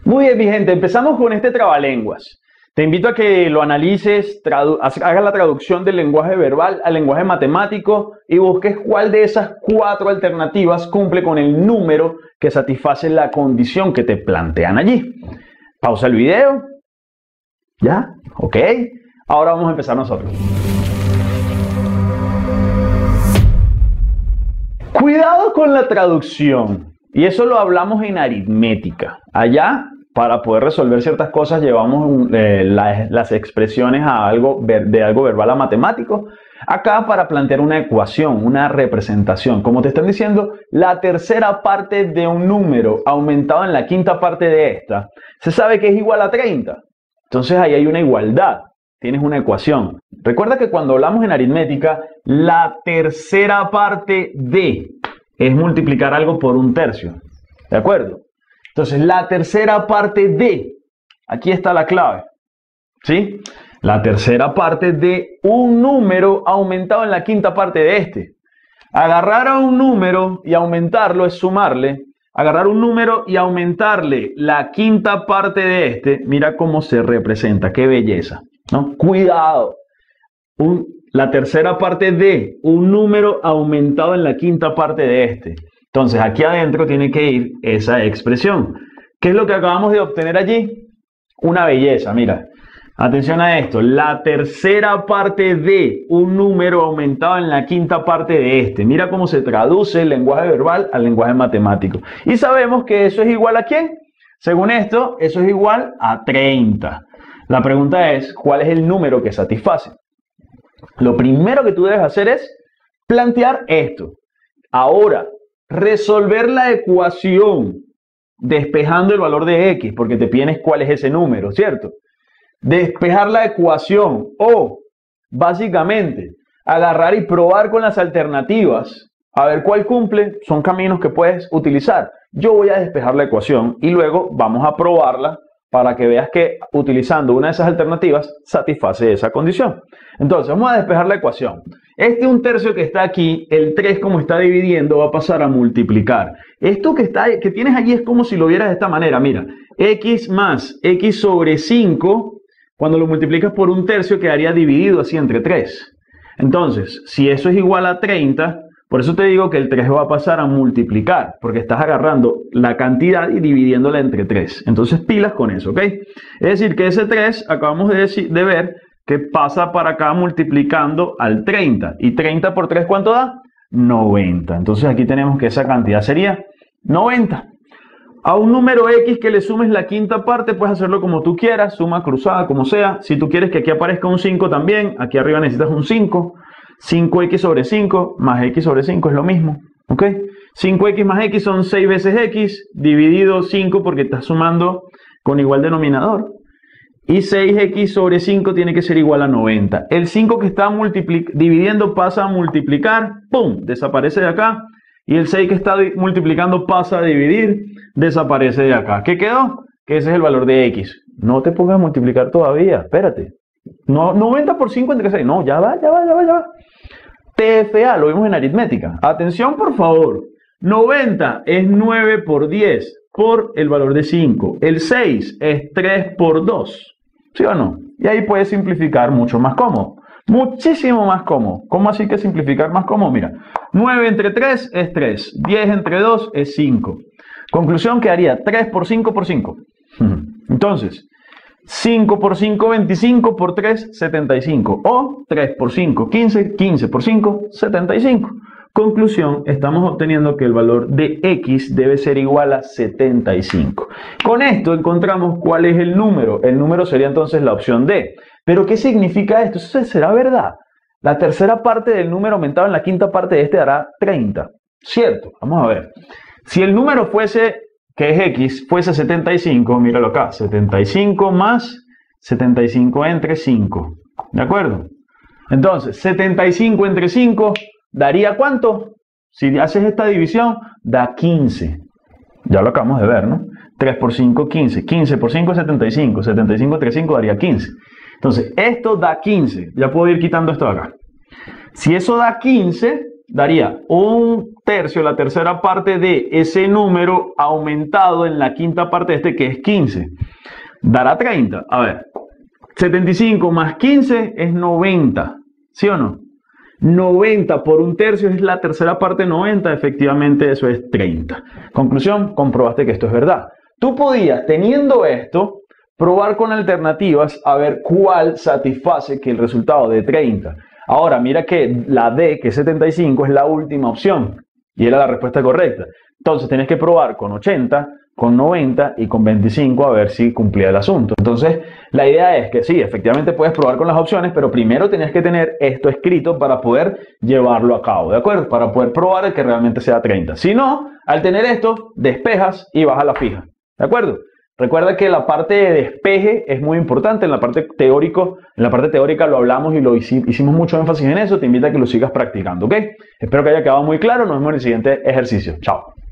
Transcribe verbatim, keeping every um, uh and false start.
Muy bien, mi gente, empezamos con este trabalenguas. Te invito a que lo analices, hagas la traducción del lenguaje verbal al lenguaje matemático y busques cuál de esas cuatro alternativas cumple con el número que satisface la condición que te plantean allí. Pausa el video. ¿Ya? Ok. Ahora vamos a empezar nosotros. Cuidado con la traducción. Y eso lo hablamos en aritmética. Allá, para poder resolver ciertas cosas, llevamos eh, la, las expresiones a algo, de algo verbal a matemático. Acá para plantear una ecuación, una representación. Como te están diciendo, la tercera parte de un número aumentado en la quinta parte de esta, se sabe que es igual a treinta. Entonces ahí hay una igualdad. Tienes una ecuación. Recuerda que cuando hablamos en aritmética, la tercera parte de es multiplicar algo por un tercio. ¿De acuerdo? Entonces, la tercera parte de, aquí está la clave. ¿Sí? La tercera parte de un número aumentado en la quinta parte de este. Agarrar a un número y aumentarlo es sumarle. Agarrar un número y aumentarle la quinta parte de este. Mira cómo se representa. ¡Qué belleza! ¿No? Cuidado. Un, la tercera parte de un número aumentado en la quinta parte de este. Entonces aquí adentro tiene que ir esa expresión. ¿Qué es lo que acabamos de obtener allí? Una belleza, mira. Atención a esto. La tercera parte de un número aumentado en la quinta parte de este. Mira cómo se traduce el lenguaje verbal al lenguaje matemático. Y sabemos que eso es igual a ¿quién? Según esto, eso es igual a treinta. La pregunta es, ¿cuál es el número que satisface? Lo primero que tú debes hacer es plantear esto. Ahora, resolver la ecuación despejando el valor de x, porque te pides cuál es ese número, ¿cierto? Despejar la ecuación o, básicamente, agarrar y probar con las alternativas, a ver cuál cumple, son caminos que puedes utilizar. Yo voy a despejar la ecuación y luego vamos a probarla para que veas que utilizando una de esas alternativas satisface esa condición. Entonces, vamos a despejar la ecuación. Este un tercio que está aquí, el tres como está dividiendo, va a pasar a multiplicar. Esto que, está, que tienes allí es como si lo vieras de esta manera. Mira, x más x sobre cinco, cuando lo multiplicas por un tercio, quedaría dividido así entre tres. Entonces, si eso es igual a treinta, por eso te digo que el tres va a pasar a multiplicar, porque estás agarrando la cantidad y dividiéndola entre tres. Entonces pilas con eso, ¿ok? Es decir, que ese tres acabamos de, decir, de ver que pasa para acá multiplicando al treinta. ¿Y treinta por tres cuánto da? noventa. Entonces aquí tenemos que esa cantidad sería noventa. A un número x que le sumes la quinta parte, puedes hacerlo como tú quieras, suma cruzada, como sea. Si tú quieres que aquí aparezca un cinco también, aquí arriba necesitas un cinco. cinco x sobre cinco más x sobre cinco es lo mismo, ¿ok? cinco x más x son seis veces x, dividido cinco porque estás sumando con igual denominador. Y seis x sobre cinco tiene que ser igual a noventa. El cinco que está dividiendo pasa a multiplicar, ¡pum! Desaparece de acá. Y el seis que está multiplicando pasa a dividir, desaparece de acá. ¿Qué quedó? Que ese es el valor de x. No te pongas a multiplicar todavía, espérate. No, noventa por cinco entre seis. No, ya va, ya va, ya va, ya va. T F A, lo vimos en aritmética. Atención, por favor. noventa es nueve por diez por el valor de cinco. El seis es tres por dos. ¿Sí o no? Y ahí puedes simplificar mucho más cómodo. Muchísimo más cómodo. ¿Cómo así que simplificar más cómodo? Mira, nueve entre tres es tres. diez entre dos es cinco. Conclusión quedaría tres por cinco por cinco. Entonces, cinco por cinco, veinticinco, por tres, setenta y cinco. O tres por cinco, quince, quince por cinco, setenta y cinco. Conclusión, estamos obteniendo que el valor de x debe ser igual a setenta y cinco. Con esto encontramos cuál es el número. El número sería entonces la opción D. ¿Pero qué significa esto? ¿Eso será verdad? La tercera parte del número aumentado en la quinta parte de este dará treinta. ¿Cierto? Vamos a ver. Si el número fuese, que es x, fuese setenta y cinco, míralo acá, setenta y cinco más setenta y cinco entre cinco. ¿De acuerdo? Entonces, setenta y cinco entre cinco daría ¿cuánto? Si haces esta división, da quince. Ya lo acabamos de ver, ¿no? tres por cinco, quince. quince por cinco, setenta y cinco. setenta y cinco entre cinco daría quince. Entonces, esto da quince. Ya puedo ir quitando esto de acá. Si eso da quince, daría un tercio, la tercera parte de ese número aumentado en la quinta parte de este, que es quince. Dará treinta. A ver, setenta y cinco más quince es noventa. ¿Sí o no? noventa por un tercio es la tercera parte de noventa. Efectivamente, eso es treinta. Conclusión, comprobaste que esto es verdad. Tú podías, teniendo esto, probar con alternativas a ver cuál satisface que el resultado de treinta. Ahora, mira que la D, que es setenta y cinco, es la última opción y era la respuesta correcta. Entonces, tienes que probar con ochenta, con noventa y con veinticinco a ver si cumplía el asunto. Entonces, la idea es que sí, efectivamente puedes probar con las opciones, pero primero tenías que tener esto escrito para poder llevarlo a cabo, ¿de acuerdo? Para poder probar que realmente sea treinta. Si no, al tener esto, despejas y vas a la fija, ¿de acuerdo? Recuerda que la parte de despeje es muy importante. En la parte teórico, en la parte teórica lo hablamos y lo hicimos mucho énfasis en eso. Te invito a que lo sigas practicando, ¿ok? Espero que haya quedado muy claro. Nos vemos en el siguiente ejercicio. Chao.